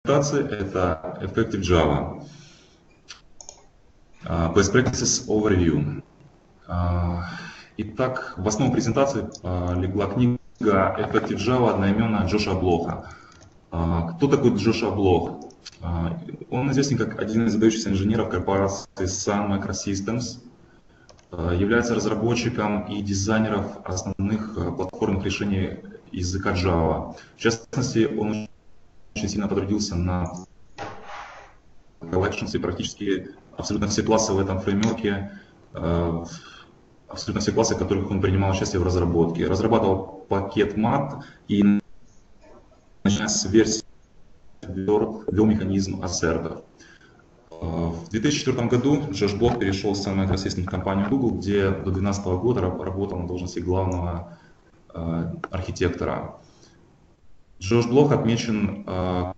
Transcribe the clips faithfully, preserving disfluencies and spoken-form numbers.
презентации – это Effective Java. Best Practices Overview. Итак, в основу презентации легла книга Effective Java одноименная Джоша Блоха. Кто такой Джоша Блох? Он известен как один из выдающихся инженеров корпорации Sun Microsystems, является разработчиком и дизайнером основных платформенных решений языка Java. В частности, он очень сильно потрудился на collections, и практически абсолютно все классы в этом фреймворке, абсолютно все классы, в которых он принимал участие в разработке. Разрабатывал пакет мат и, начиная с версии, ввел механизм ассертов. В две тысячи четвёртом году Джош Блох перешел с Sun Microsystems в компанию Google, где до две тысячи двенадцатого года работал на должности главного э, архитектора. Джош Блох отмечен э,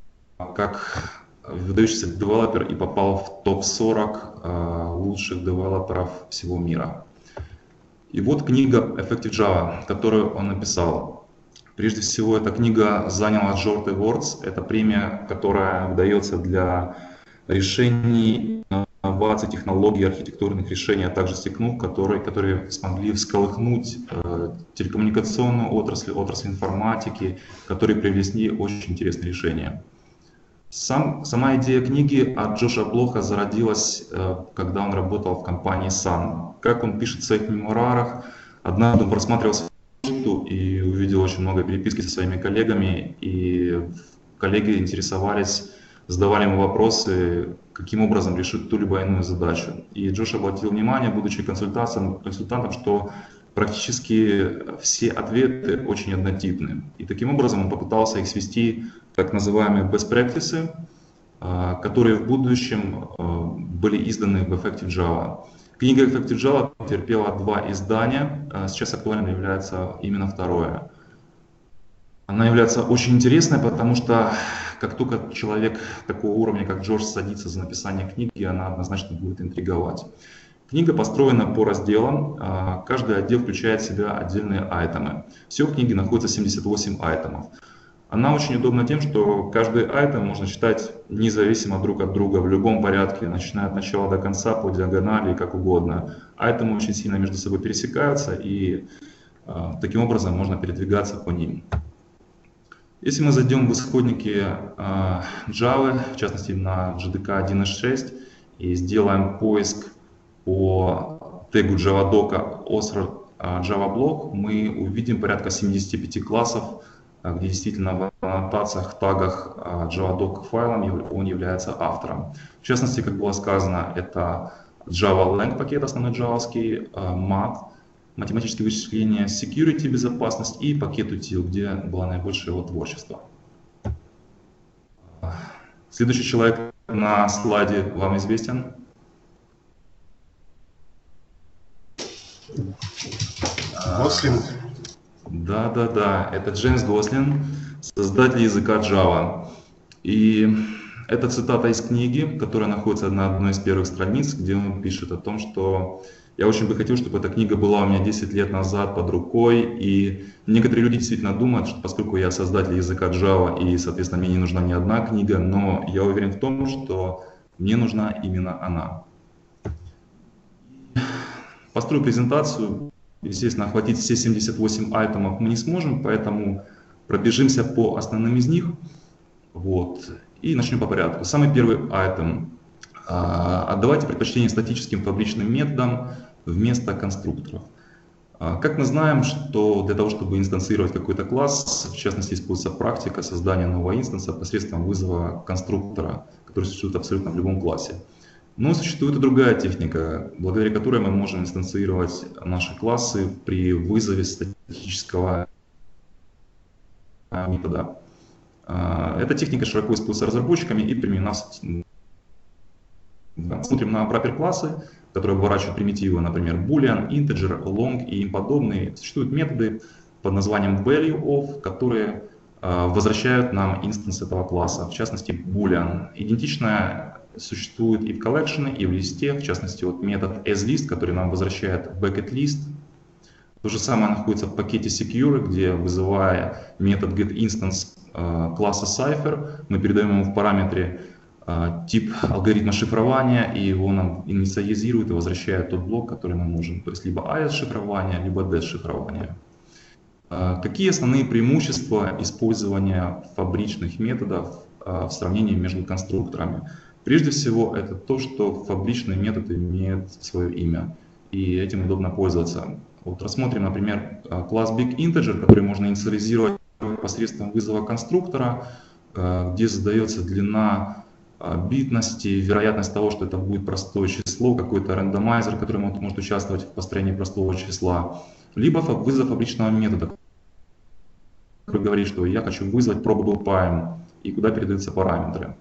как выдающийся девелопер и попал в топ сорок э, лучших девелоперов всего мира. И вот книга Effective Java, которую он написал. Прежде всего, эта книга заняла Джорд Awards. Это премия, которая выдается для решений, инноваций, технологий, архитектурных решений, а также стекнув, которые, которые смогли всколыхнуть э, телекоммуникационную отрасль, отрасль информатики, которые привнесли очень интересные решения. Сам, сама идея книги от Джоша Блоха зародилась, э, когда он работал в компании Sun. Как он пишет в своих мемуарах, однажды он просматривался и увидел очень много переписки со своими коллегами, и коллеги интересовались, задавали ему вопросы, каким образом решить ту либо иную задачу. И Джош обратил внимание, будучи консультантом, консультантом, что практически все ответы очень однотипны. И таким образом он попытался их свести в так называемые best practices, которые в будущем были изданы в Effective Java. Книга Effective Java потерпела два издания, сейчас актуальным является именно второе. Она является очень интересной, потому что как только человек такого уровня, как Джордж, садится за написание книги, она однозначно будет интриговать. Книга построена по разделам, каждый отдел включает в себя отдельные айтемы. Всего в книге находится семьдесят восемь айтемов. Она очень удобна тем, что каждый айтем можно читать независимо друг от друга, в любом порядке, начиная от начала до конца, по диагонали, как угодно. Айтемы очень сильно между собой пересекаются, и э, таким образом можно передвигаться по ним. Если мы зайдем в исходники э, Java, в частности на джей ди кей один точка шесть, и сделаем поиск по тегу JavaDoc Osrar Java Block, мы увидим порядка семидесяти пяти классов, где действительно в аннотациях, тагах JavaDoc файлом он является автором. В частности, как было сказано, это JavaLang пакет, основной джавовский, мат, математические вычисления, security, безопасность, и пакет утил, где было наибольшее его творчество. Следующий человек на слайде вам известен? Гослинг. Да, да, да, это Джеймс Гослинг, создатель языка Java. И это цитата из книги, которая находится на одной из первых страниц, где он пишет о том, что я очень бы хотел, чтобы эта книга была у меня десять лет назад под рукой. И некоторые люди действительно думают, что поскольку я создатель языка Java, и, соответственно, мне не нужна ни одна книга, но я уверен в том, что мне нужна именно она. Построю презентацию. Естественно, охватить все семьдесят восемь айтемов мы не сможем, поэтому пробежимся по основным из них. Вот. И начнем по порядку. Самый первый айтем. Отдавайте предпочтение статическим табличным методам вместо конструкторов. Как мы знаем, что для того, чтобы инстанцировать какой-то класс, в частности, используется практика создания нового инстанса посредством вызова конструктора, который существует абсолютно в любом классе. Но существует и другая техника, благодаря которой мы можем инстанцировать наши классы при вызове статического метода. Эта техника широко используется разработчиками и применена. Смотрим на пропер-классы, которые оборачивают примитивы, например, boolean, integer, long и им подобные. Существуют методы под названием valueOf, которые возвращают нам инстанс этого класса, в частности boolean. Идентичная существует и в collection, и в листе, в частности вот метод asList, который нам возвращает bucketList. То же самое находится в пакете Secure, где, вызывая метод getInstance э, класса Cypher, мы передаем ему в параметре э, тип алгоритма шифрования, и его нам инициализирует и возвращает тот блок, который мы можем, то есть либо эй и эс шифрование, либо ди и эс шифрование. Э, какие основные преимущества использования фабричных методов э, в сравнении между конструкторами? Прежде всего, это то, что фабричный метод имеет свое имя, и этим удобно пользоваться. Вот рассмотрим, например, класс BigInteger, который можно инициализировать посредством вызова конструктора, где задается длина битности, вероятность того, что это будет простое число, какой-то рандомайзер, который может участвовать в построении простого числа, либо вызов фабричного метода, который говорит, что я хочу вызвать probable prime, и куда передаются параметры.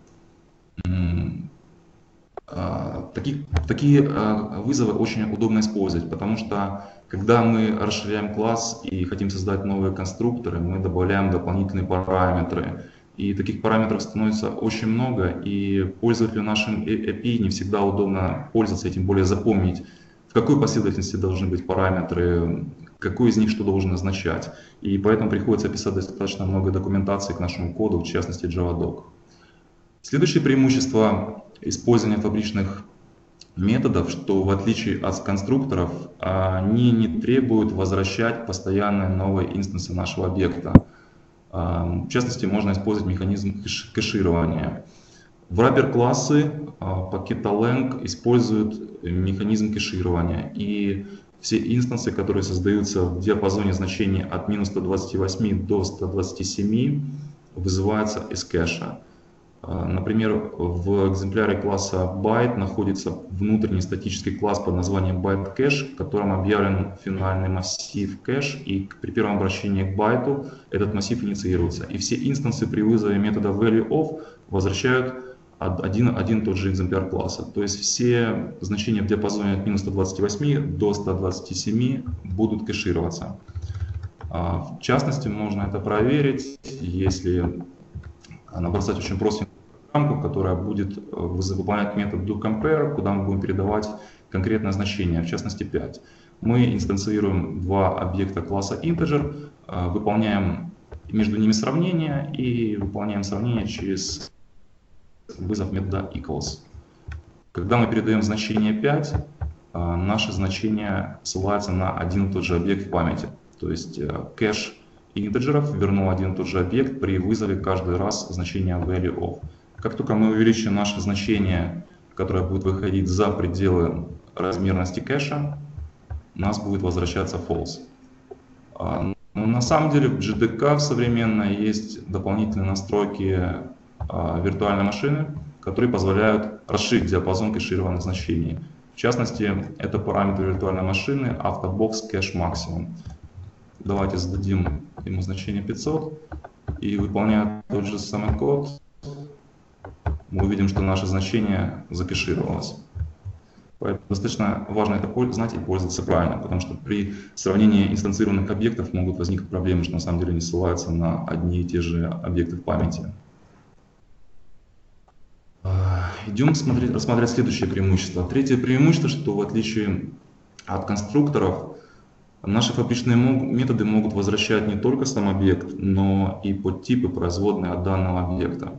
Такие, такие вызовы очень удобно использовать, потому что когда мы расширяем класс и хотим создать новые конструкторы, мы добавляем дополнительные параметры. И таких параметров становится очень много, и пользователю нашим эй пи ай не всегда удобно пользоваться, и тем более запомнить, в какой последовательности должны быть параметры, какой из них что должен означать. И поэтому приходится писать достаточно много документации к нашему коду, в частности JavaDoc. Следующее преимущество использования фабричных методов, что в отличие от конструкторов, они не требуют возвращать постоянно новые инстансы нашего объекта. В частности, можно использовать механизм кэширования. Wrapper-классы пакета lang используют механизм кэширования, и все инстансы, которые создаются в диапазоне значений от минус ста двадцати восьми до ста двадцати семи, вызываются из кэша. Например, в экземпляре класса byte находится внутренний статический класс под названием byteCache, в котором объявлен финальный массив кэш, и при первом обращении к байту этот массив инициируется. И все инстансы при вызове метода valueOf возвращают один, один тот же экземпляр класса. То есть все значения в диапазоне от минус ста двадцати восьми до ста двадцати семи будут кэшироваться. В частности, можно это проверить, если набросать очень простенькую программку, которая будет выполнять метод doCompare, куда мы будем передавать конкретное значение, в частности пять. Мы инстанцируем два объекта класса integer, выполняем между ними сравнение и выполняем сравнение через вызов метода equals. Когда мы передаем значение пять, наше значение ссылается на один и тот же объект в памяти. То есть кэш интеджеров вернул один и тот же объект при вызове каждый раз значения valueOf. Как только мы увеличим наше значение, которое будет выходить за пределы размерности кэша, у нас будет возвращаться false. Но на самом деле в джи ди кей современной есть дополнительные настройки виртуальной машины, которые позволяют расширить диапазон кэшированных значений. В частности, это параметр виртуальной машины AutoBox Cache Maximum. Давайте зададим ему значение пятьсот, и выполняя тот же самый код, мы увидим, что наше значение закэшировалось. Поэтому достаточно важно это знать и пользоваться правильно, потому что при сравнении инстанцированных объектов могут возникнуть проблемы, что на самом деле не ссылаются на одни и те же объекты в памяти. Идем смотреть, рассматривать следующее преимущество. Третье преимущество, что в отличие от конструкторов, наши фабричные методы могут возвращать не только сам объект, но и подтипы производные от данного объекта.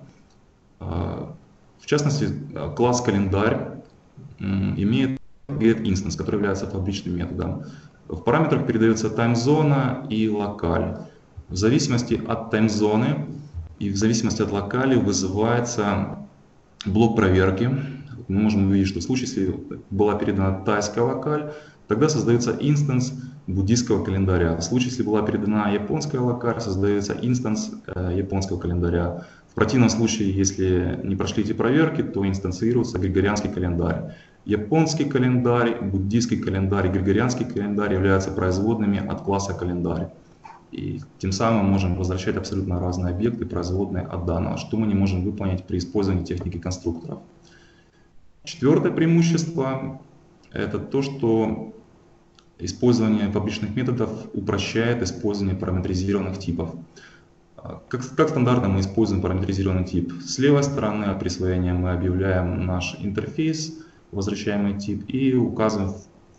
В частности, класс календарь имеет getInstance, который является фабричным методом. В параметрах передается таймзона и локаль. В зависимости от таймзоны и в зависимости от локали вызывается блок проверки. Мы можем увидеть, что в случае, если была передана тайская локаль, тогда создается инстанс буддийского календаря. В случае, если была передана японская локаль, создается инстанс э, японского календаря. В противном случае, если не прошли эти проверки, то инстанцируется григорианский календарь. Японский календарь, буддийский календарь и григорианский календарь являются производными от класса календарь. И тем самым мы можем возвращать абсолютно разные объекты, производные от данного, что мы не можем выполнить при использовании техники конструкторов. Четвертое преимущество – это то, что использование фабричных методов упрощает использование параметризированных типов. Как, как стандартно мы используем параметризированный тип. С левой стороны от присвоения мы объявляем наш интерфейс, возвращаемый тип, и указываем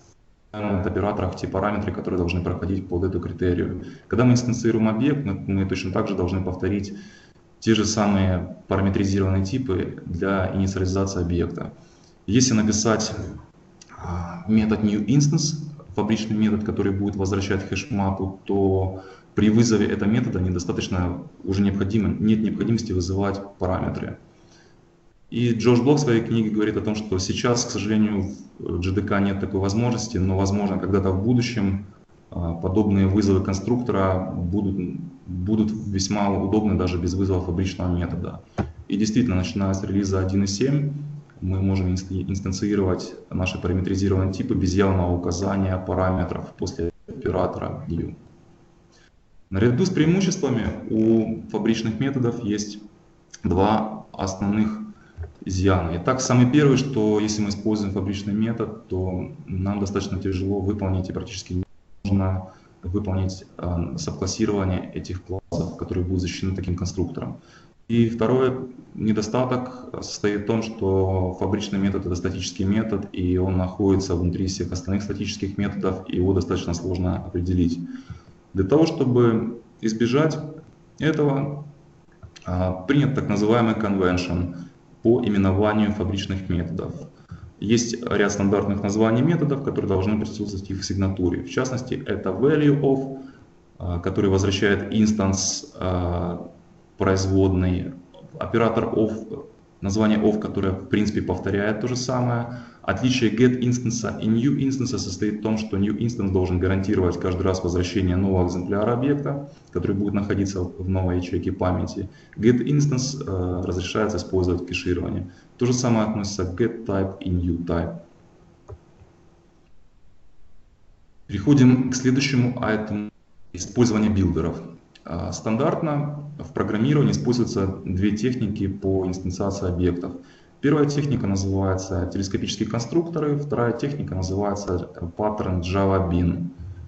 операторах те параметры, которые должны проходить под эту критерию. Когда мы инстанцируем объект, мы, мы точно так же должны повторить те же самые параметризированные типы для инициализации объекта. Если написать метод newInstance, фабричный метод, который будет возвращать хэш-мапу, то при вызове этого метода недостаточно, уже необходимо, нет необходимости вызывать параметры. И Джош Блок в своей книге говорит о том, что сейчас, к сожалению, в джей ди кей нет такой возможности, но, возможно, когда-то в будущем подобные вызовы конструктора будут, будут весьма удобны даже без вызова фабричного метода. И действительно, начиная с релиза один и семь, мы можем инстанцировать наши параметризированные типы без явного указания параметров после оператора new. Наряду с преимуществами у фабричных методов есть два основных изъяна. Итак, самый первый, что если мы используем фабричный метод, то нам достаточно тяжело выполнить и практически невозможно выполнить э, сабклассирование этих классов, которые будут защищены таким конструктором. И второй недостаток состоит в том, что фабричный метод — это статический метод, и он находится внутри всех остальных статических методов, и его достаточно сложно определить. Для того, чтобы избежать этого, э, принят так называемый convention по именованию фабричных методов. Есть ряд стандартных названий методов, которые должны присутствовать в их сигнатуре. В частности, это value of, который возвращает инстанс производный, оператор of, название of, которое в принципе повторяет то же самое. Отличие get instance и new instance состоит в том, что new instance должен гарантировать каждый раз возвращение нового экземпляра объекта, который будет находиться в новой ячейке памяти. Get instance э, разрешается использовать кэширование. То же самое относится к get type и new type. Переходим к следующему, а это использование билдеров. Э, стандартно в программировании используются две техники по инстанциации объектов. Первая техника называется телескопические конструкторы, вторая техника называется паттерн JavaBean.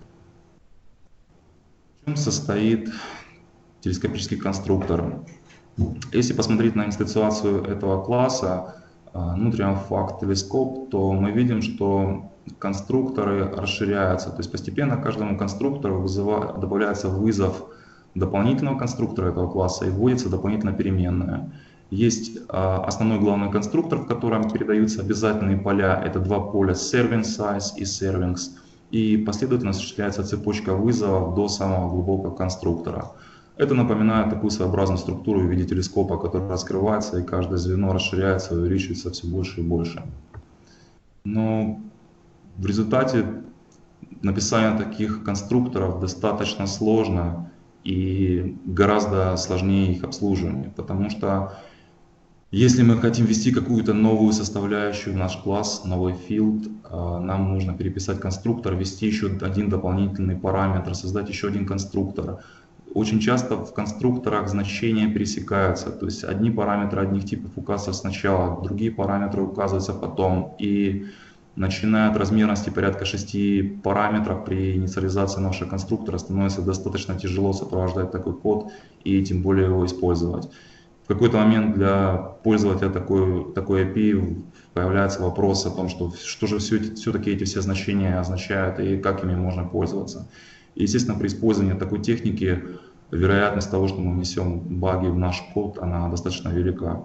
В чем состоит телескопический конструктор? Если посмотреть на инстанциацию этого класса, внутренний факт телескоп, то мы видим, что конструкторы расширяются. То есть постепенно каждому конструктору вызывает, добавляется вызов дополнительного конструктора этого класса и вводится дополнительная переменная. Есть а, основной главный конструктор, в котором передаются обязательные поля. Это два поля serving size и servings. И последовательно осуществляется цепочка вызовов до самого глубокого конструктора. Это напоминает такую своеобразную структуру в виде телескопа, который раскрывается, и каждое звено расширяется и увеличивается все больше и больше. Но в результате написание таких конструкторов достаточно сложно и гораздо сложнее их обслуживание, потому что если мы хотим ввести какую-то новую составляющую в наш класс, новый field, нам нужно переписать конструктор, ввести еще один дополнительный параметр, создать еще один конструктор. Очень часто в конструкторах значения пересекаются, то есть одни параметры одних типов указываются сначала, другие параметры указываются потом. И начиная от размерности порядка шести параметров при инициализации нашего конструктора становится достаточно тяжело сопровождать такой код и тем более его использовать. В какой-то момент для пользователя такой, такой эй пи ай появляется вопрос о том, что, что же все-таки эти все значения означают и как ими можно пользоваться. И, естественно, при использовании такой техники вероятность того, что мы внесем баги в наш код, она достаточно велика.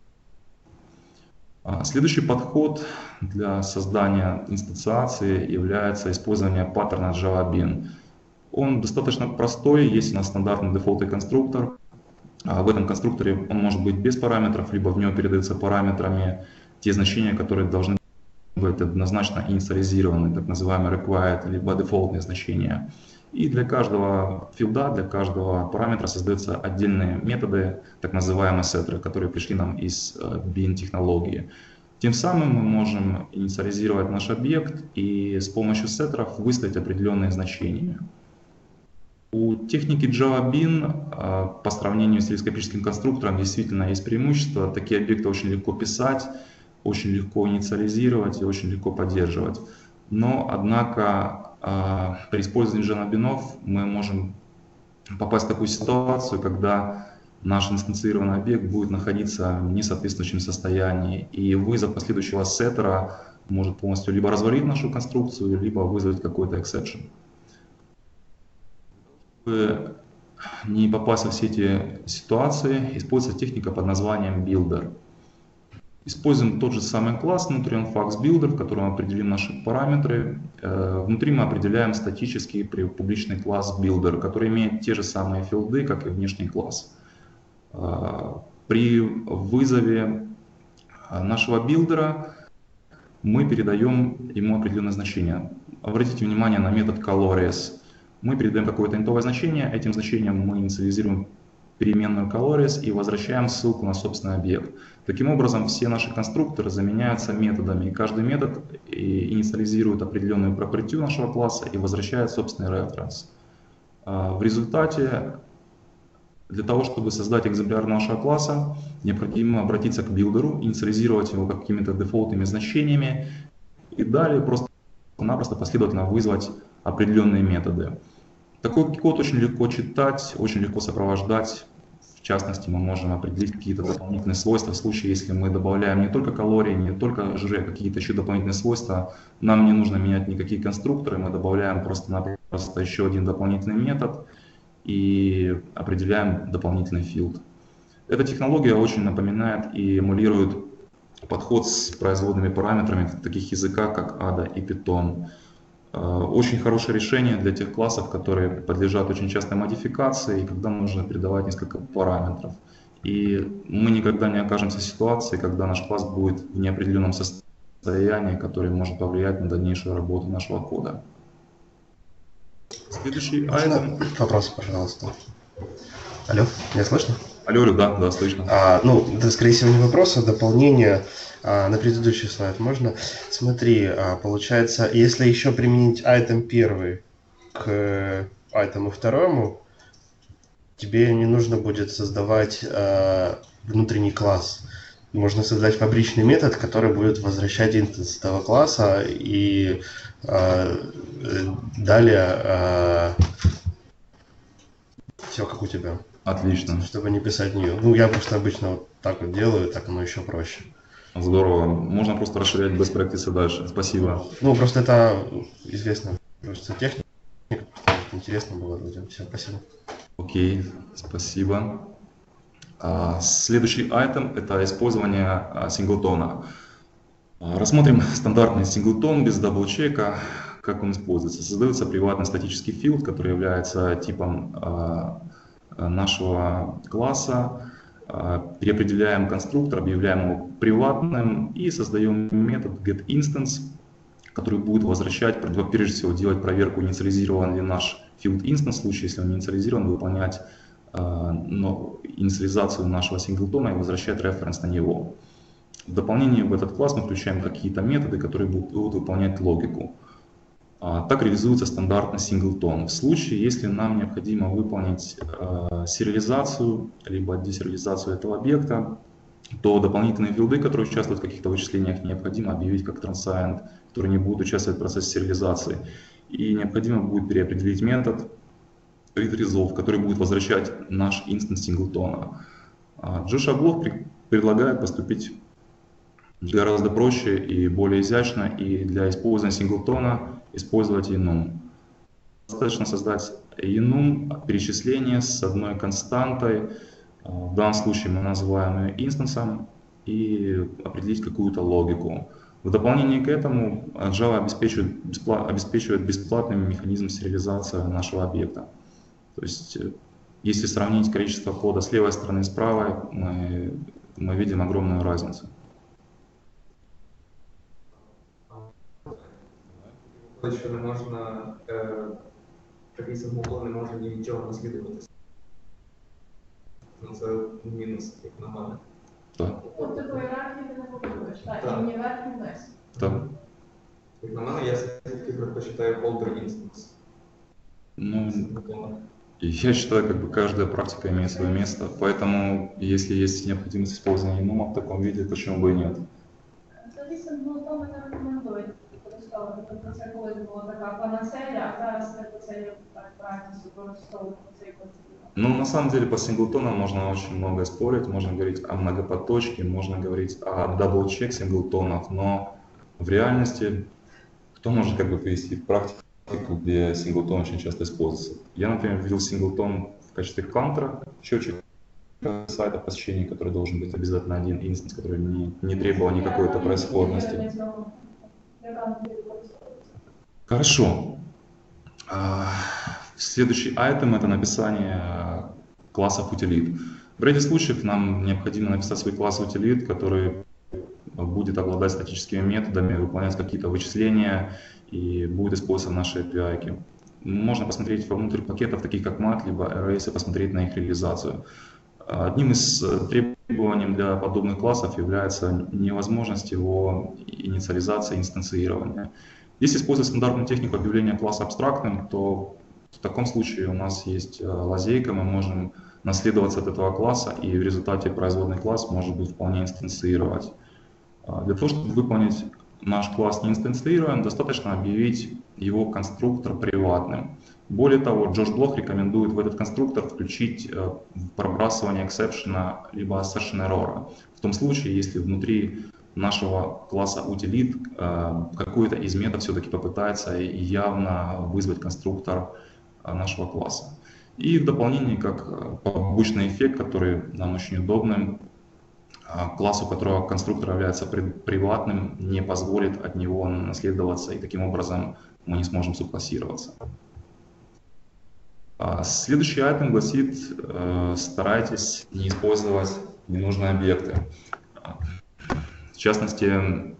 Следующий подход для создания инстанциации является использование паттерна JavaBean. Он достаточно простой, есть у нас стандартный дефолтный конструктор. В этом конструкторе он может быть без параметров, либо в него передаются параметрами те значения, которые должны быть однозначно инициализированы, так называемые required, либо дефолтные значения. И для каждого филда, для каждого параметра создаются отдельные методы, так называемые сеттеры, которые пришли нам из Bean технологии. Тем самым мы можем инициализировать наш объект и с помощью сеттеров выставить определенные значения. У техники JavaBean по сравнению с телескопическим конструктором действительно есть преимущество. Такие объекты очень легко писать, очень легко инициализировать и очень легко поддерживать. Но, однако, при использовании JavaBean мы можем попасть в такую ситуацию, когда наш инстанцированный объект будет находиться в несоответствующем состоянии, и вызов последующего сеттера может полностью либо развалить нашу конструкцию, либо вызвать какой-то exception. Чтобы не попасть во все эти ситуации, используется техника под названием Builder. Используем тот же самый класс внутри Unfax Builder, в котором определим наши параметры. Внутри мы определяем статический публичный класс Builder, который имеет те же самые филды, как и внешний класс. При вызове нашего билдера мы передаем ему определенное значение. Обратите внимание на метод callOres. Мы передаем какое-то интовое значение, этим значением мы инициализируем переменную callOres и возвращаем ссылку на собственный объект. Таким образом, все наши конструкторы заменяются методами, и каждый метод инициализирует определенную property нашего класса и возвращает собственный референс. В результате, для того, чтобы создать экземпляр нашего класса, необходимо обратиться к билдеру, инициализировать его какими-то дефолтными значениями и далее просто-напросто последовательно вызвать определенные методы. Такой код очень легко читать, очень легко сопровождать. В частности, мы можем определить какие-то дополнительные свойства в случае, если мы добавляем не только калории, не только жиры, а какие-то еще дополнительные свойства. Нам не нужно менять никакие конструкторы, мы добавляем просто-напросто еще один дополнительный метод и определяем дополнительный field. Эта технология очень напоминает и эмулирует подход с производными параметрами в таких языках, как ада и Python. Очень хорошее решение для тех классов, которые подлежат очень частой модификации, и когда нужно передавать несколько параметров. И мы никогда не окажемся в ситуации, когда наш класс будет в неопределенном состоянии, которое может повлиять на дальнейшую работу нашего кода. Следующий item. Вопрос, пожалуйста. Алло, меня слышно? Алло, да, да, слышно. А, ну, это, скорее всего, не вопрос, а дополнение а, на предыдущий слайд. Можно? Смотри, а, получается, если еще применить item первый к item второму, тебе не нужно будет создавать а, внутренний класс. Можно создать фабричный метод, который будет возвращать инстанс этого класса, и а, далее а, все как у тебя. Отлично. Чтобы не писать нее. Ну, я просто обычно вот так вот делаю, так оно еще проще. Здорово. Можно просто расширять best practices дальше. Спасибо. Ну, просто это известная просто техника. Интересно было людям. Все, спасибо. Окей, спасибо. Следующий item – это использование синглтона. Рассмотрим стандартный синглтон без даблчека. Как он используется? Создается приватный статический field, который является типом нашего класса, переопределяем конструктор, объявляем его приватным и создаем метод getInstance, который будет возвращать, прежде всего делать проверку, инициализирован ли наш field instance, в случае, если он не инициализирован, выполнять но инициализацию нашего синглтона и возвращать референс на него. В дополнение в этот класс мы включаем какие-то методы, которые будут выполнять логику. Так реализуется стандартный синглтон. В случае, если нам необходимо выполнить э, сериализацию, либо десериализацию этого объекта, то дополнительные филды, которые участвуют в каких-то вычислениях, необходимо объявить как transient, которые не будут участвовать в процессе сериализации. И необходимо будет переопределить метод readResolve, который будет возвращать наш инстанс синглтона. Джо Шаблов предлагает поступить гораздо проще и более изящно, и для использования синглтона использовать enum. Достаточно создать enum перечисление с одной константой, в данном случае мы называем ее инстансом, и определить какую-то логику. В дополнение к этому Java обеспечивает, бесплат, обеспечивает бесплатный механизм сериализации нашего объекта. То есть, если сравнить количество кода с левой стороны и с правой, мы, мы видим огромную разницу. Що не можна, е, такий символ не може нічого наслідувати. Це мінус, як на мене. Так. Тобто по ієрархії ти не побудуєш, так? Так. І ні вверх, ні вниз. Так. Як на мене, я все-таки предпочитаю holder instance. Ну, я считаю, как бы каждая практика имеет свое место, поэтому если есть необходимость использования enum в таком виде, почему бы и нет. Тоді символтоми не рекомендують використовувати. Тобто це колись була така панацея, а зараз це так практику використовувати цей концепт. Ну, на самом деле, по синглтонам можно очень много спорить, можно говорить о многопоточке, можно говорить о дабл-чек синглтонов, но в реальности, кто может как бы привести в практику, где синглтон очень часто используется. Я, например, видел синглтон в качестве кантера, счетчик сайта посещений, который должен быть обязательно один инстанс, который не, не требовал никакой происходности. Хорошо. Следующий айтем — это написание классов утилит. В ряде случаев нам необходимо написать свой класс утилит, который будет обладать статическими методами, выполнять какие-то вычисления и будет использоваться в нашей эй пи ай. Можно посмотреть внутрь пакетов, таких как мат, либо Arrays, и посмотреть на их реализацию. Одним из требований для подобных классов является невозможность его инициализации и инстанцирования. Если использовать стандартную технику объявления класса абстрактным, то в таком случае у нас есть лазейка, мы можем наследоваться от этого класса, и в результате производный класс может быть вполне инстанцировать. Для того, чтобы выполнить наш класс неинстанцируем, достаточно объявить его конструктор приватным. Более того, Джош Блох рекомендует в этот конструктор включить пробрасывание эксепшена либо assertion error. В том случае, если внутри нашего класса утилит какой-то из методов все-таки попытается явно вызвать конструктор нашего класса. И в дополнение, как побочный эффект, который нам очень удобным, класс, у которого конструктор является приватным, не позволит от него наследоваться, и таким образом мы не сможем субклассироваться. Следующий айтем гласит: старайтесь не использовать ненужные объекты. В частности,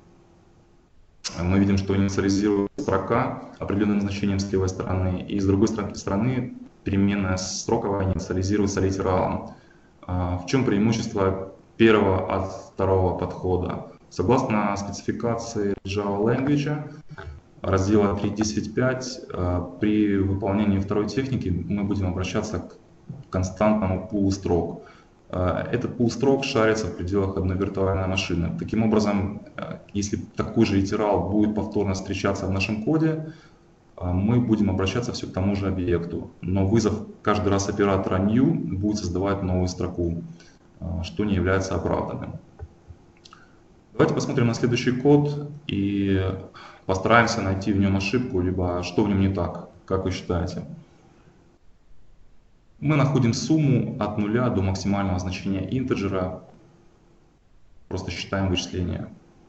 мы видим, что инициализирует строка определенным значением с левой стороны, и с другой стороны переменная строковая инициализируется литералом. В чем преимущество первого от второго подхода? Согласно спецификации Java Language, раздела три точка десять точка пять, при выполнении второй техники мы будем обращаться к константному пулу строк. Этот пул строк шарится в пределах одной виртуальной машины. Таким образом, если такой же литерал будет повторно встречаться в нашем коде, мы будем обращаться все к тому же объекту. Но вызов каждый раз оператора new будет создавать новую строку, что не является оправданным. Давайте посмотрим на следующий код и постараемся найти в нем ошибку, либо что в нем не так, как вы считаете. Мы находим сумму от нуля до максимального значения интеджера, просто считаем вычисления.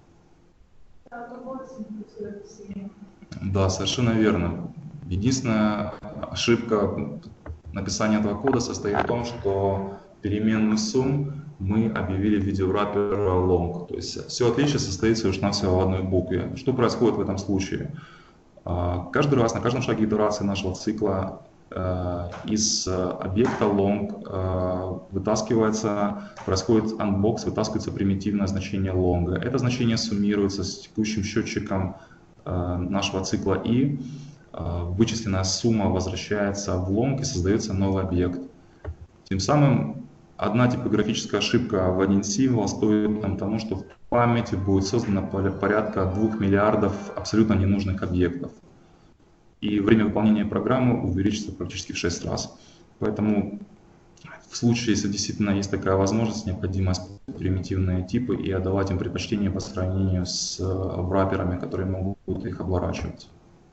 Да, совершенно верно. Единственная ошибка написания этого кода состоит в том, что переменную сумм мы объявили в виде враппера long. То есть все отличие состоится лишь навсего в одной букве. Что происходит в этом случае? Каждый раз, на каждом шаге итерации нашего цикла из объекта long вытаскивается, происходит unbox, вытаскивается примитивное значение long. Это значение суммируется с текущим счетчиком нашего цикла и вычисленная сумма возвращается в long и создается новый объект. Тем самым одна типографическая ошибка в один символ стоит нам тому, что в памяти будет создано порядка двух миллиардов абсолютно ненужных объектов. И время выполнения программы увеличится практически в шесть раз. Поэтому в случае, если действительно есть такая возможность, необходимо использовать примитивные типы и отдавать им предпочтение по сравнению с врапперами, которые могут их обворачивать.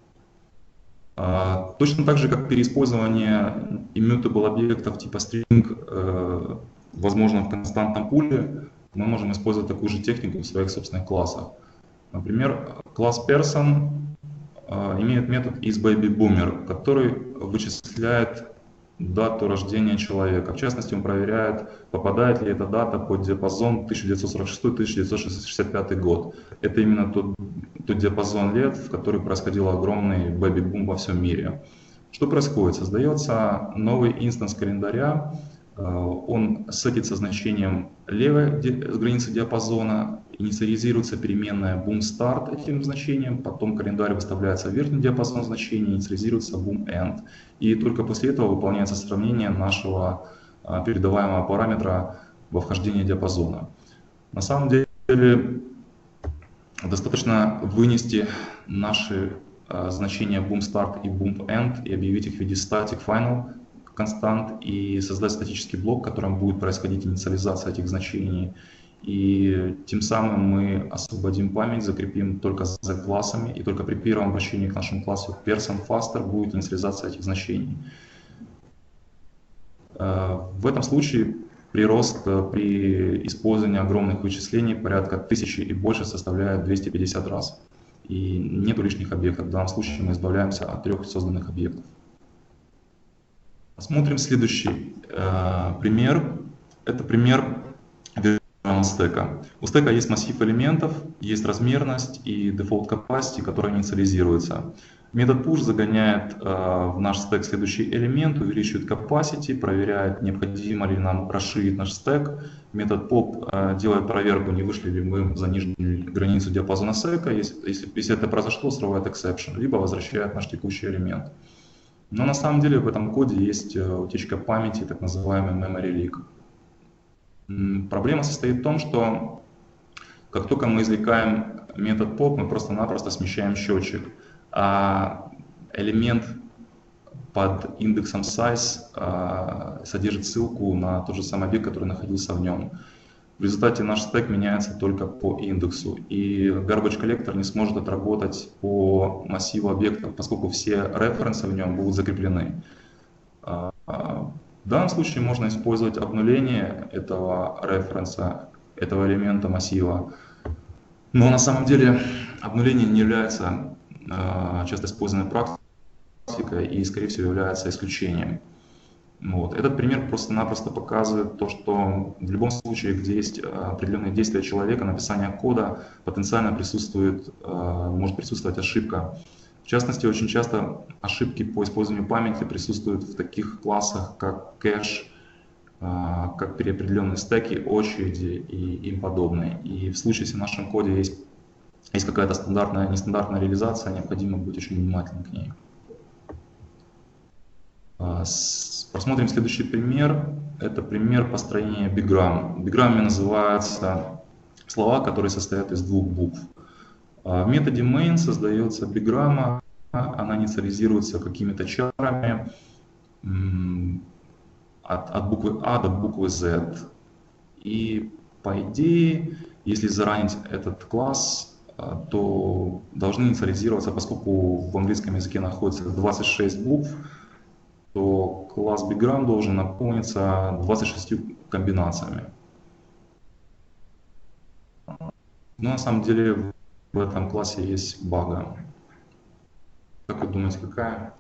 Точно так же, как переиспользование immutable объектов типа string возможно в константном пуле, мы можем использовать такую же технику в своих собственных классах. Например, класс person имеет метод isBabyBoomer, который вычисляет дату рождения человека. В частности, он проверяет, попадает ли эта дата под диапазон тысяча девятьсот сорок шестой — тысяча девятьсот шестьдесят пятый год. Это именно тот, тот диапазон лет, в который происходил огромный бэби-бум во всем мире. Что происходит? Создается новый инстанс календаря, он сетится значением левой границы диапазона, инициализируется переменная boomStart этим значением, потом календарь выставляется в верхний диапазон значений, инициализируется boomEnd. И только после этого выполняется сравнение нашего передаваемого параметра во вхождение диапазона. На самом деле достаточно вынести наши значения boomStart и boomEnd и объявить их в виде static final констант и создать статический блок, в котором будет происходить инициализация этих значений. И тем самым мы освободим память, закрепим только за классами, и только при первом обращении к нашему классу person_faster будет инициализация этих значений. В этом случае прирост при использовании огромных вычислений порядка тысячи и больше составляет двести пятьдесят раз. И нет лишних объектов. В данном случае мы избавляемся от трех созданных объектов. Посмотрим следующий э, пример. Это пример виртуального стека. У стека есть массив элементов, есть размерность и default capacity, которая инициализируется. Метод push загоняет э, в наш стек следующий элемент, увеличивает capacity, проверяет, необходимо ли нам расширить наш стек. Метод pop э, делает проверку, не вышли ли мы за нижнюю границу диапазона стека. Если, если, если это произошло, срывает exception, либо возвращает наш текущий элемент. Но на самом деле в этом коде есть утечка памяти, так называемый memory leak. Проблема состоит в том, что как только мы извлекаем метод pop, мы просто-напросто смещаем счетчик, а элемент под индексом size содержит ссылку на тот же самый объект, который находился в нем. В результате наш стек меняется только по индексу, и garbage collector не сможет отработать по массиву объектов, поскольку все референсы в нем будут закреплены. В данном случае можно использовать обнуление этого референса, этого элемента массива. Но на самом деле обнуление не является часто используемой практикой и, скорее всего, является исключением. Вот. Этот пример просто-напросто показывает то, что в любом случае, где есть определенные действия человека, написание кода, потенциально присутствует, может присутствовать ошибка. В частности, очень часто ошибки по использованию памяти присутствуют в таких классах, как кэш, как переопределенные стеки, очереди и им подобные. И в случае, если в нашем коде есть, есть какая-то стандартная, нестандартная реализация, необходимо быть очень внимательным к ней. Посмотрим следующий пример. Это пример построения биграмм. Биграммами называются слова, которые состоят из двух букв. В методе main создается биграмма, она инициализируется какими-то чарами от, от буквы А до буквы Z. И по идее, если заранить этот класс, то должны инициализироваться, поскольку в английском языке находится двадцать шесть букв, то класс биграмм должен наполниться двадцать шестью комбинациями. Но на самом деле в этом классе есть бага. Как вы думаете, какая?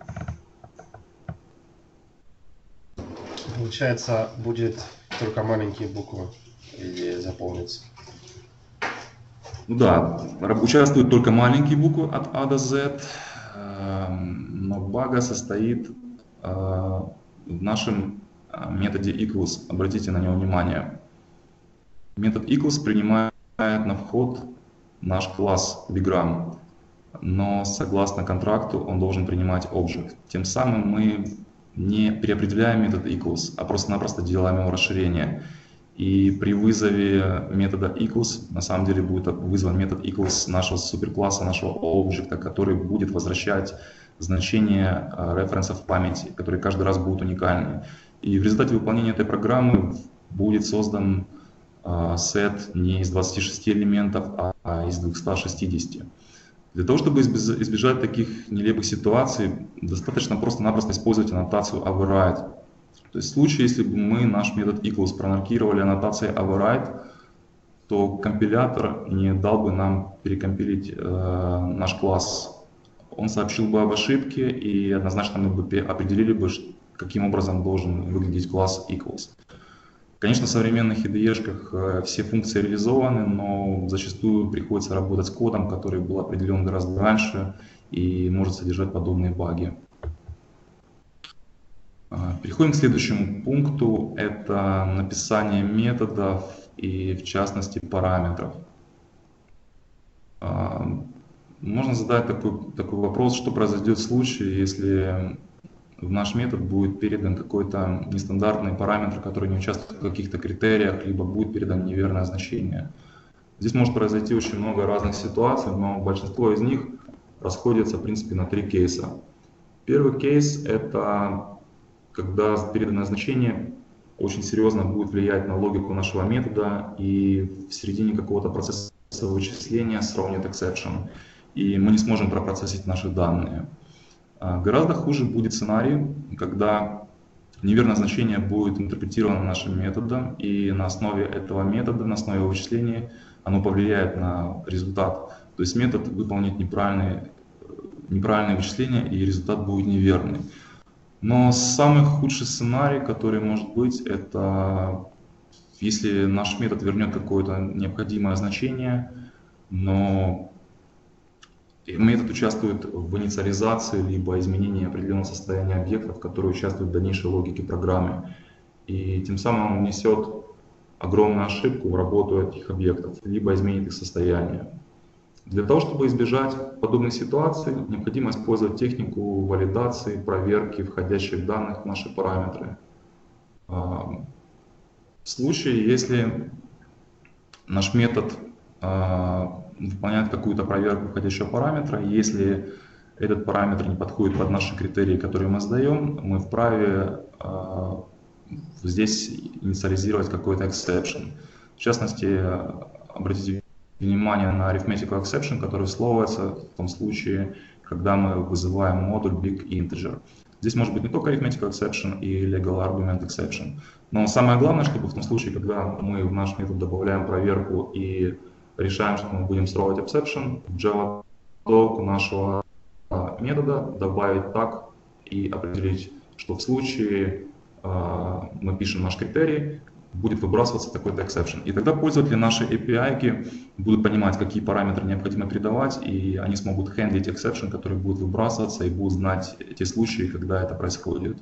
Получается, будет только маленькие буквы, или заполнится? Ну да, участвуют только маленькие буквы от А до Z, но бага состоит в нашем методе equals. Обратите на него внимание. Метод equals принимает на вход наш класс biggram, но согласно контракту он должен принимать object. Тем самым мы не переопределяем метод equals, а просто-напросто делаем его расширение. И при вызове метода equals на самом деле будет вызван метод equals нашего суперкласса, нашего объекта, который будет возвращать значения референсов в памяти, которые каждый раз будут уникальны. И в результате выполнения этой программы будет создан сет не из двадцати шести элементов, а из двухсот шестидесяти. Для того, чтобы избежать таких нелепых ситуаций, достаточно просто-напросто использовать аннотацию override. То есть в случае, если бы мы наш метод equals промаркировали аннотацией override, то компилятор не дал бы нам перекомпилить э, наш класс. Он сообщил бы об ошибке, и однозначно мы бы определили бы, каким образом должен выглядеть класс equals. Конечно, в современных ай ди и-шках все функции реализованы, но зачастую приходится работать с кодом, который был определен гораздо раньше и может содержать подобные баги. Переходим к следующему пункту. Это написание методов и, в частности, параметров. Можно задать такой, такой вопрос, что произойдет в случае, если в наш метод будет передан какой-то нестандартный параметр, который не участвует в каких-то критериях, либо будет передано неверное значение. Здесь может произойти очень много разных ситуаций, но большинство из них расходятся, в принципе, на три кейса. Первый кейс – это когда переданное значение очень серьезно будет влиять на логику нашего метода и в середине какого-то процесса вычисления сравнит exception, и мы не сможем пропроцессить наши данные. Гораздо хуже будет сценарий, когда неверное значение будет интерпретировано нашим методом, и на основе этого метода, на основе вычисления, оно повлияет на результат. То есть метод выполнит неправильные, неправильные вычисления, и результат будет неверный. Но самый худший сценарий, который может быть, это если наш метод вернет какое-то необходимое значение, но метод участвует в инициализации либо изменении определенного состояния объектов, которые участвуют в дальнейшей логике программы. И тем самым он несет огромную ошибку в работу этих объектов, либо изменит их состояние. Для того, чтобы избежать подобной ситуации, необходимо использовать технику валидации, проверки входящих данных в наши параметры. В случае, если наш метод выполняет какую-то проверку входящего параметра, если этот параметр не подходит под наши критерии, которые мы задаем, мы вправе здесь инициализировать какой-то exception. В частности, обратите внимание на arithmetical exception, который всловывается в том случае, когда мы вызываем модуль bigInteger. Здесь может быть не только arithmetical exception и legal argument exception, но самое главное, чтобы в том случае, когда мы в наш метод добавляем проверку и решаем, что мы будем строить exception, в Java doc нашего метода добавить так и определить, что в случае мы пишем наш критерий, будет выбрасываться такой-то exception. И тогда пользователи нашей эй пи ай будут понимать, какие параметры необходимо передавать, и они смогут хендлить exception, который будет выбрасываться, и будут знать те случаи, когда это происходит.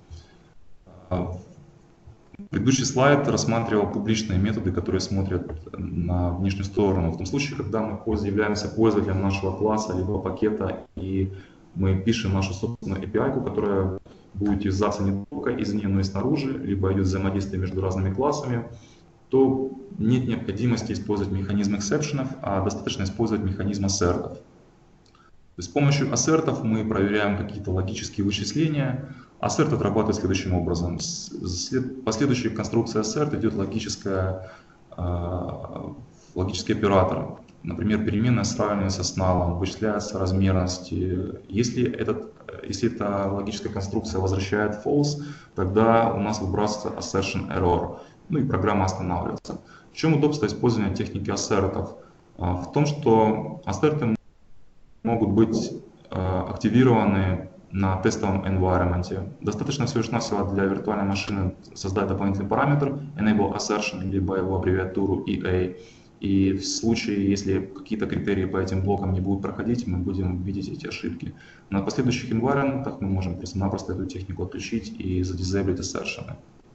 Предыдущий слайд рассматривал публичные методы, которые смотрят на внешнюю сторону. В том случае, когда мы являемся пользователем нашего класса либо пакета, и мы пишем нашу собственную эй пи ай, которая будет юзаться не только извне, но и снаружи, либо идет взаимодействие между разными классами, то нет необходимости использовать механизм эксепшенов, а достаточно использовать механизм ассертов. То есть с помощью ассертов мы проверяем какие-то логические вычисления. Ассерт отрабатывает следующим образом. Последующая конструкция ассерт идет логическая, логический оператор. Например, переменная сравнивается с null, вычисляется размерность. Если, этот, если эта логическая конструкция возвращает false, тогда у нас выбрасывается assertion error, ну и программа останавливается. В чем удобство использования техники ассертов? В том, что ассерты могут быть активированы на тестовом environment. Достаточно всего лишь навсего для виртуальной машины создать дополнительный параметр enable assertion, либо его аббревиатуру и эй. И в случае, если какие-то критерии по этим блокам не будут проходить, мы будем видеть эти ошибки. На последующих environment мы можем просто-напросто эту технику отключить и задизейблить assertion.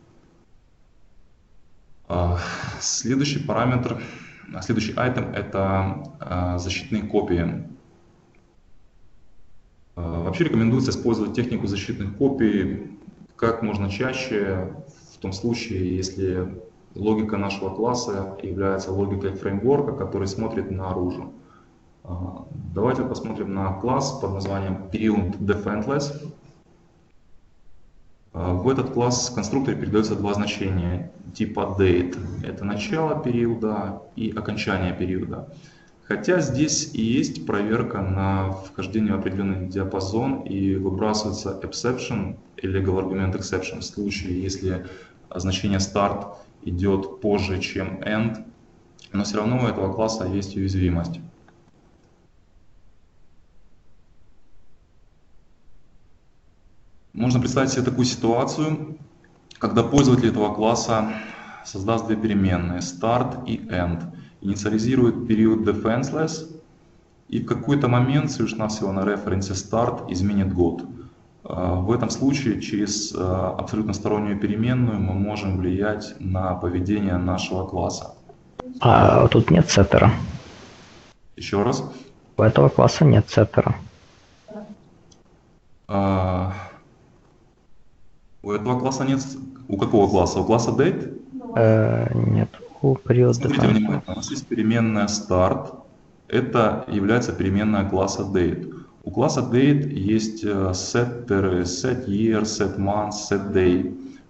Следующий параметр, следующий item — это защитные копии. Вообще рекомендуется использовать технику защитных копий как можно чаще, в том случае, если логика нашего класса является логикой фреймворка, который смотрит наружу. Давайте посмотрим на класс под названием period_defendless. В этот класс в конструкторе передается два значения типа date — это начало периода, и окончание периода. Хотя здесь и есть проверка на вхождение в определенный диапазон, и выбрасывается exception или legal argument exception в случае, если значение start идет позже, чем end, но все равно у этого класса есть уязвимость. Можно представить себе такую ситуацию, когда пользователь этого класса создаст две переменные start и end, инициализирует период defenseless и в какой-то момент, совершенно на референсе start, изменит год. В этом случае через абсолютно стороннюю переменную мы можем влиять на поведение нашего класса. А тут нет сеттера. Еще раз. У этого класса нет сеттера. А, у этого класса нет. У какого класса? У класса date? Э, нет. У периода. Смотрите внимательно. У нас есть переменная start. Это является переменная класса date. У класса date есть сеттеры set year, set month, set day.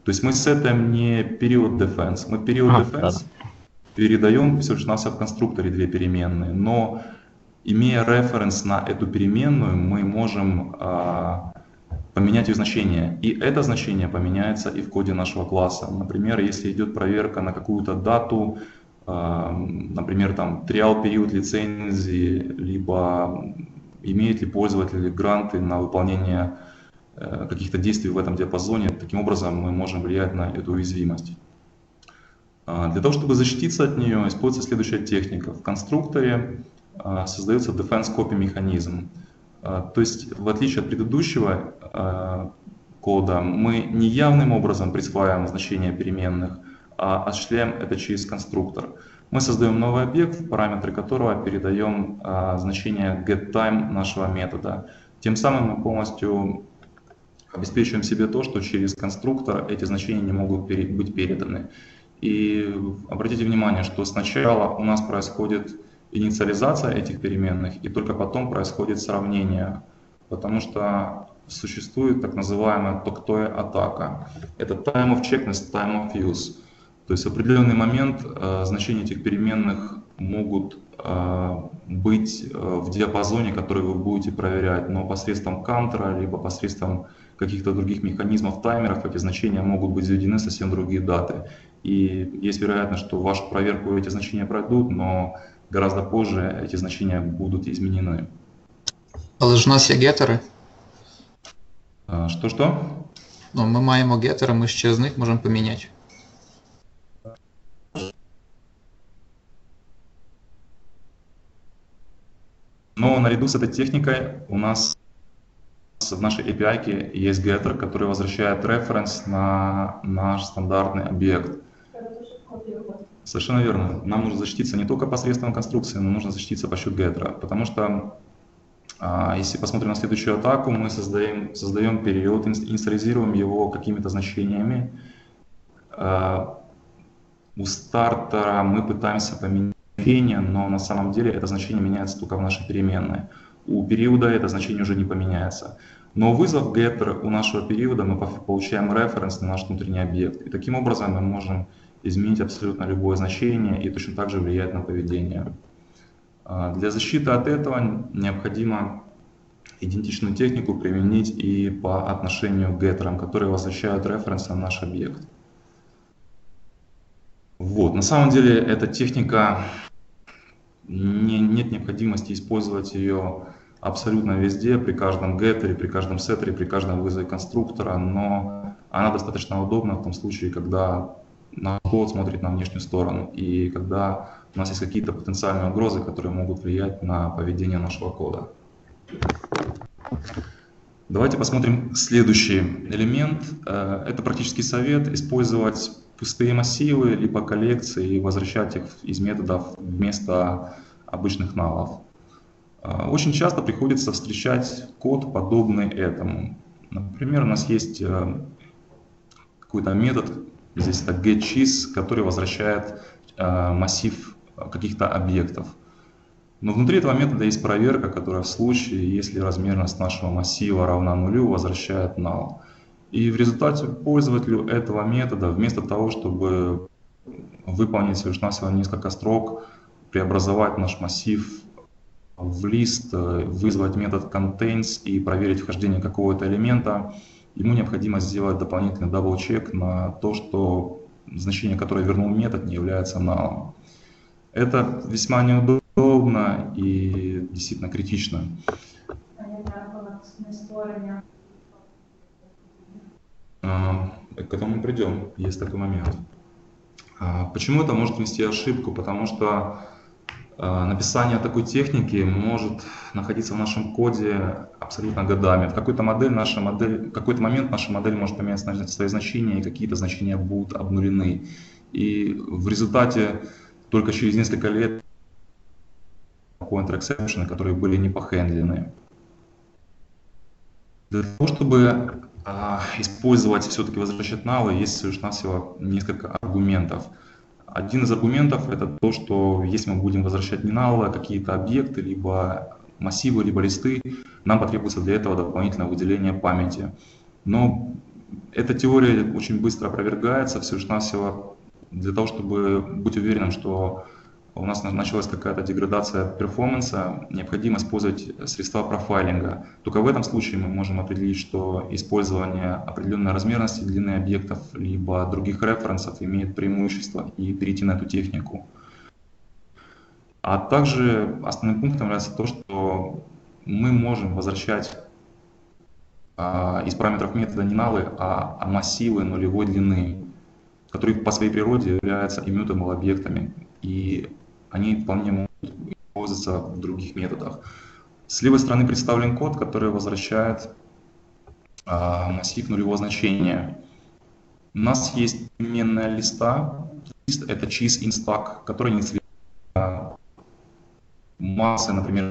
То есть мы сетаем не период defense, мы период А, defense да. передаем всего лишь навсего в конструкторе две переменные, но имея референс на эту переменную, мы можем а, поменять ее значение. И это значение поменяется и в коде нашего класса. Например, если идет проверка на какую-то дату, а, например, там триал период лицензии, либо имеет ли пользователь гранты на выполнение а, каких-то действий в этом диапазоне, таким образом мы можем влиять на эту уязвимость. А, для того, чтобы защититься от нее, используется следующая техника. В конструкторе создается defense copy механизм. То есть, в отличие от предыдущего кода, мы не явным образом присваиваем значения переменных, а осуществляем это через конструктор. Мы создаем новый объект, в параметры которого передаем значение getTime нашего метода. Тем самым мы полностью обеспечиваем себе то, что через конструктор эти значения не могут быть переданы. И обратите внимание, что сначала у нас происходит инициализация этих переменных, и только потом происходит сравнение, потому что существует так называемая токтоя атака. Это time of checkness, time of use. То есть в определенный момент э, значения этих переменных могут э, быть э, в диапазоне, который вы будете проверять, но посредством каунтера, либо посредством каких-то других механизмов, таймеров, эти значения могут быть заведены совсем другие даты. И есть вероятность, что в вашу проверку эти значения пройдут, но гораздо позже эти значения будут изменены. Але ж у нас є гетери. Что-что? Ну, ми маємо гетери, ми ще з них можемо поміняти. Но наряду с этой техникой у нас в нашей эй пи ай есть getter, который возвращает референс на наш стандартный объект. Совершенно верно. Нам нужно защититься не только посредством конструкции, но нужно защититься по счет геттера, потому что а, если посмотрим на следующую атаку, мы создаем, создаем период, инициализируем его какими-то значениями. А, у стартера мы пытаемся поменять значение, но на самом деле это значение меняется только в нашей переменной. У периода это значение уже не поменяется. Но вызвав getter у нашего периода, мы получаем референс на наш внутренний объект. И таким образом мы можем изменить абсолютно любое значение и точно так же влиять на поведение. Для защиты от этого необходимо идентичную технику применить и по отношению к геттерам, которые возвращают референс на наш объект. Вот. На самом деле эта техника, не, нет необходимости использовать ее абсолютно везде, при каждом геттере, при каждом сеттере, при каждом вызове конструктора, но она достаточно удобна в том случае, когда наш код смотрит на внешнюю сторону и когда у нас есть какие-то потенциальные угрозы, которые могут влиять на поведение нашего кода. Давайте посмотрим следующий элемент. Это практический совет: использовать пустые массивы либо коллекции и возвращать их из методов вместо обычных налов. Очень часто приходится встречать код, подобный этому. Например, у нас есть какой-то метод, здесь это getCheese, который возвращает массив каких-то объектов. Но внутри этого метода есть проверка, которая в случае, если размерность нашего массива равна нулю, возвращает null. И в результате пользователю этого метода, вместо того, чтобы выполнить лишь-навсего несколько строк, преобразовать наш массив в лист, вызвать метод contains и проверить вхождение какого-то элемента, ему необходимо сделать дополнительный дабл-чек на то, что значение, которое вернул метод, не является null. Это весьма неудобно и действительно критично. К этому мы придем, есть такой момент. Почему это может внести ошибку? Потому что написание такой техники может находиться в нашем коде абсолютно годами. В какой-то модель наша модель, в какой-то момент наша модель может поменять свои значения, и какие-то значения будут обнулены. И в результате только через несколько лет pointer exception, которые были не похендлены. Для того, чтобы а, использовать все-таки возвращать null, есть всего несколько аргументов. Один из аргументов — это то, что если мы будем возвращать не null, а какие-то объекты, либо массивы, либо листы, нам потребуется для этого дополнительное выделение памяти. Но эта теория очень быстро опровергается, все лишь навсего для того, чтобы быть уверенным, что у нас началась какая-то деградация перформанса, необходимо использовать средства профайлинга. Только в этом случае мы можем определить, что использование определенной размерности длины объектов либо других референсов имеет преимущество и перейти на эту технику. А также основным пунктом является то, что мы можем возвращать а, из параметров метода не null, а, а массивы нулевой длины, которые по своей природе являются immutable объектами, и они вполне могут использоваться в других методах. С левой стороны представлен код, который возвращает а, массив нулевого значения. У нас есть переменная листа, лист это cheese in stack, который не связан массы, например.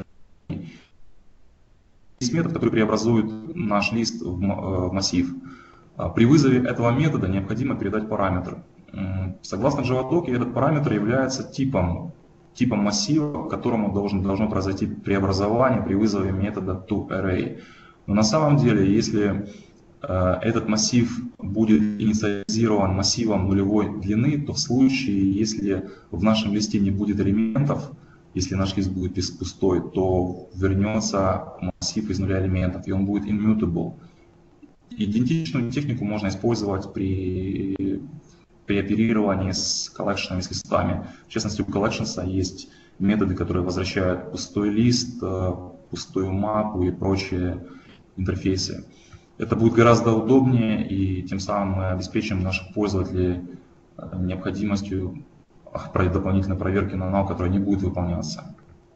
Есть метод, который преобразует наш лист в массив. При вызове этого метода необходимо передать параметр. Согласно JavaDoc, этот параметр является типом, типом массива, к которому должен, должно произойти преобразование при вызове метода toArray. Но на самом деле, если э, этот массив будет инициализирован массивом нулевой длины, то в случае, если в нашем листе не будет элементов, если наш лист будет пустой, то вернется массив из нуля элементов, и он будет immutable. Идентичную технику можно использовать при, при оперировании с коллекшенами, с листами. В частности, у коллекшенса есть методы, которые возвращают пустой лист, пустую мапу и прочие интерфейсы. Это будет гораздо удобнее, и тем самым мы обеспечим наших пользователей необходимостью дополнительной проверки на null, которая не будет выполняться.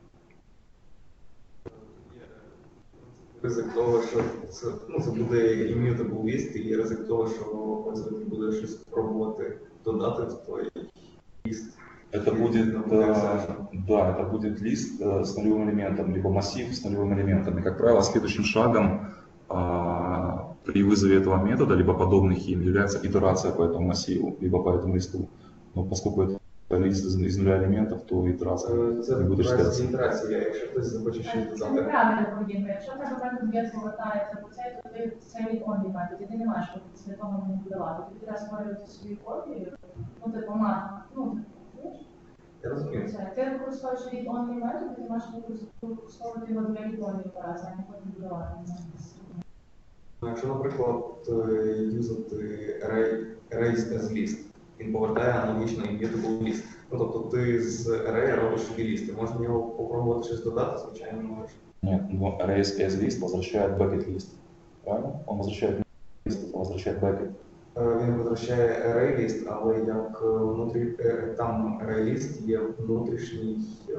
Ризик того, що це, ну, це буде immutable лист, і ризик того, що пользователь буде щось пробувати додати в той лист. Это будет, э, да, это будет лист э, с нулевым элементом, либо массив с нулевым элементом. И, как правило, следующим шагом э, при вызове этого метода, либо подобных им, является итерация по этому массиву, либо по этому листу. Но поскольку это лист из, из нуля элементов, то итерация Це не буде називається считаться. інтерація, якщо хтось захоче щось Це додати. неправильна поведінка. Якщо тебе метод get повертається по цей, то ти це від only метод, і ти не маєш свідомо маніпулювати. Тобі треба створювати свою копію, ну типу мат, ну Я розумію. це. Ти використовуєш від only метод, ти маєш використовувати його для від only операції, а не потім будувати. Якщо, наприклад, юзати array, arrays as list, він повертає аналогічно immutable ліст. Ну, тобто ти з array робиш собі ліст, ти можеш в нього попробувати щось додати, звичайно, можеш. Нет, но arrays as list возвращает bucket лист. Правильно? Он возвращает лист, он возвращает bucket. Він возвращає array ліст, але як внутрі, там array ліст є внутрішній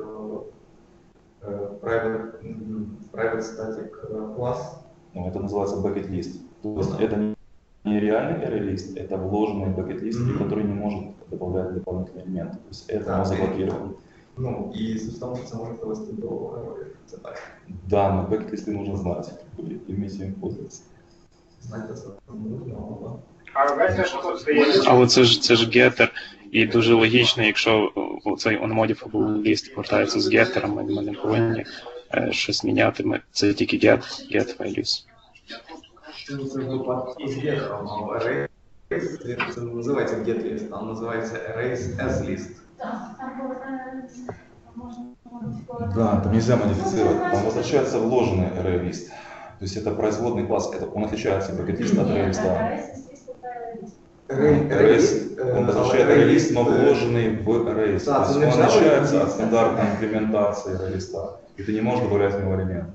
private, private static клас. Ну, это называется bucket list. То есть это не не реальный array лист, это вложенный bucket лист, mm-hmm. который не может добавлять дополнительные элементы. То есть это да, заблокировано. Ну, и суть в том, что это может привести до error. Это так. Да, но bucket листы нужно знать, и уметь им пользоваться. Знать это нужно, да. Але це ж це ж геттер, і дуже логічно, якщо цей unmodifiable ліст повертається з геттером, ми не повинні е, щось міняти. Ми, це тільки get, get values. Це випадки з геттером, а array це не називається get list, а називається arrays as list. Так, там можна модифікувати. Да, там нельзя модифицировать. Там возвращается вложенный array лист. То есть это производный класс, это, он отличается bucket листа от array листа. Array, он возвращает array лист, но вложенный в array. Да, то есть он отличается от стандартной имплементации array листа. И ты не можешь добавлять в него элементы.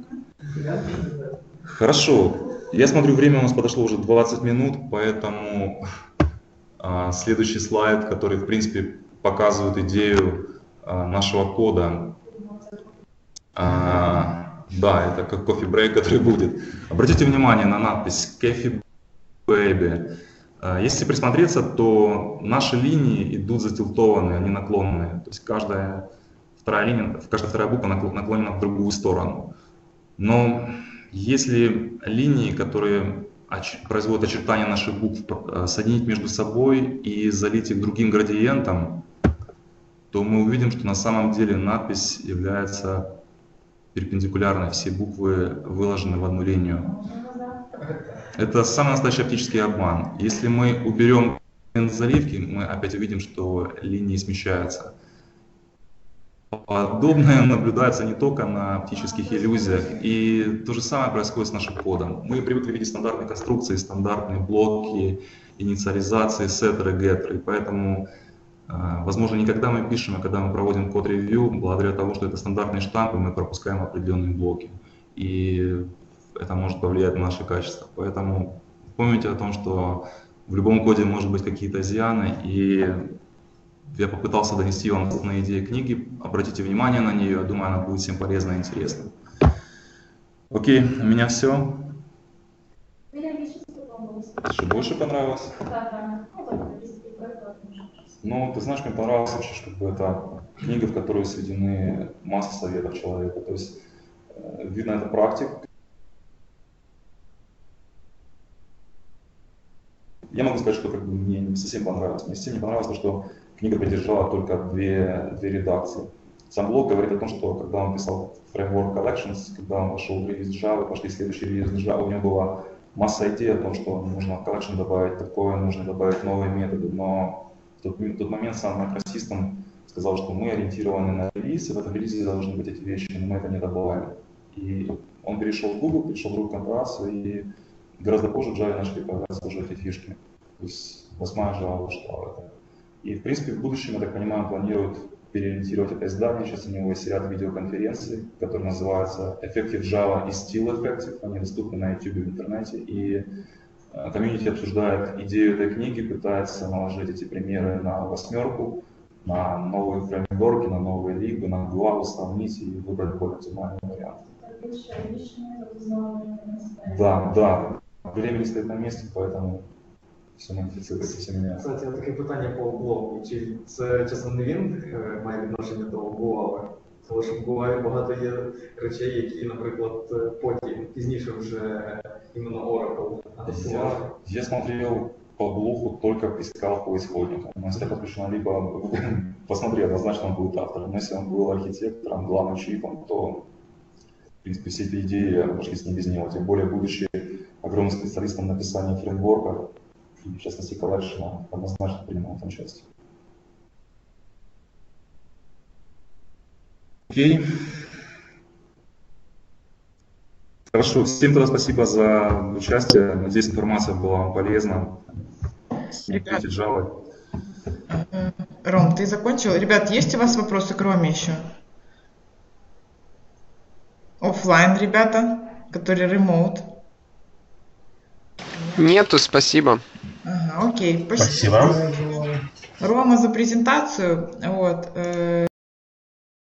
Хорошо. Я смотрю, время у нас подошло уже двадцать минут, поэтому а, следующий слайд, который в принципе показывает идею а, нашего кода. А, да, это как coffee break, который будет. Обратите внимание на надпись Coffee Baby. А, если присмотреться, то наши линии идут затилтованные, они наклонные. То есть каждая вторая линия, каждая вторая буква наклонена в другую сторону. Но если линии, которые производят очертания наших букв, соединить между собой и залить их другим градиентом, то мы увидим, что на самом деле надпись является перпендикулярной. Все буквы выложены в одну линию. Это самый настоящий оптический обман. Если мы уберем заливки, мы опять увидим, что линии смещаются. Подобное наблюдается не только на оптических иллюзиях, и то же самое происходит с нашим кодом. Мы привыкли видеть стандартные конструкции, стандартные блоки, инициализации, сеттеры, геттеры, поэтому, возможно, не когда мы пишем, а когда мы проводим код-ревью, благодаря тому, что это стандартные штампы, мы пропускаем определенные блоки, и это может повлиять на наше качество. Поэтому помните о том, что в любом коде может быть какие-то изъяны, и я попытался донести вам на идею книги, обратите внимание на нее, я думаю, она будет всем полезна и интересна. Окей, у меня все. Что больше понравилось? Да, да. Ну, только если это Ну, ты знаешь, мне понравилось вообще, что как бы это книга, в которой сведены масса советов человека. То есть, э, видно, это практик. Я могу сказать, что как бы, мне не совсем понравилось. Мне совсем не понравилось то, что книга поддержала только две, две редакции. Сам блог говорит о том, что когда он писал фреймворк Collections, когда он вошел в релиз Java, пошли следующий релиз Java, у него была масса идей о том, что нужно в Collection добавить такое, нужно добавить новые методы, но в тот, в тот момент сам Microsystem сказал, что мы ориентированы на релиз, и в этом релизе должны быть эти вещи, но мы это не добавили. И он перешел в Google, перешел в другую корпорацию, и гораздо позже в Java начали появляться тоже эти фишки. То есть восьмая Java вошла в это. И, в принципе, в будущем, я так понимаю, планируют переориентировать это издание. Сейчас у него есть ряд видеоконференций, которые называются Effective Java и Still Effective. Они доступны на YouTube в интернете. И комьюнити обсуждает идею этой книги, пытается наложить эти примеры на восьмерку, на новые фреймворки, на новые либы, на главу сравнить и выбрать более оптимальный вариант. Да, да. Время не стоит на месте, поэтому все модифицирується, все міняється. Кстати, таке питання по блоку. Чи це часом не він е, має відношення до Гуави? Тому що в Гуаві багато є речей, які, наприклад, потім, пізніше вже іменно Oracle Я, адаптував. я смотрел по блогу, только искал по исходникам. Но если подключено, либо посмотри, однозначно он будет автором. Но если он был архитектором, главным чипом, то, в принципе, все эти идеи обошлись не без него. Тем более, будучи огромным специалистом написания фреймворка, и, в частности, Collection, однозначно принимал там участие. Окей. Хорошо, всем тогда спасибо за участие. Надеюсь, информация была вам полезна. Смотрите Java. Ром, ты закончил? Ребят, есть у вас вопросы, кроме еще? Оффлайн, ребята, которые ремоут. Нету, спасибо. Ага, окей, спасибо. Спасибо. Рома за презентацию. Вот.